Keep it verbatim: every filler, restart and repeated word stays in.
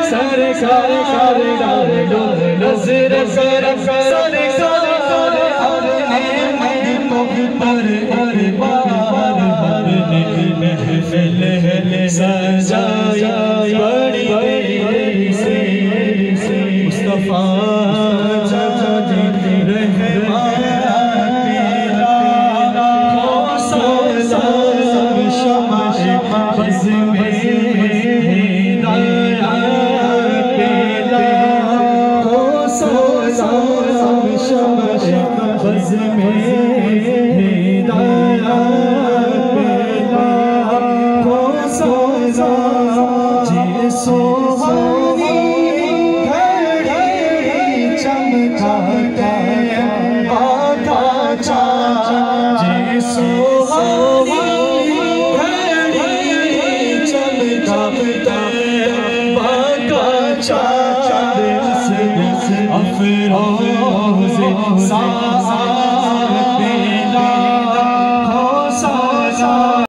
सरकार नजर सरकार अपने मुख पर एक बार अपने महफिल सजाया बड़ी बड़ी से मुस्तफा अफरोज़ सा